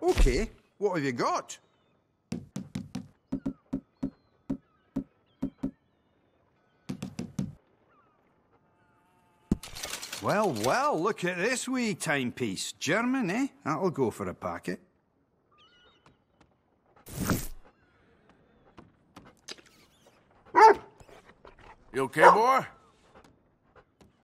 Okay, what have you got? Well, well, look at this wee timepiece. German, eh? That'll go for a packet. You okay, boy?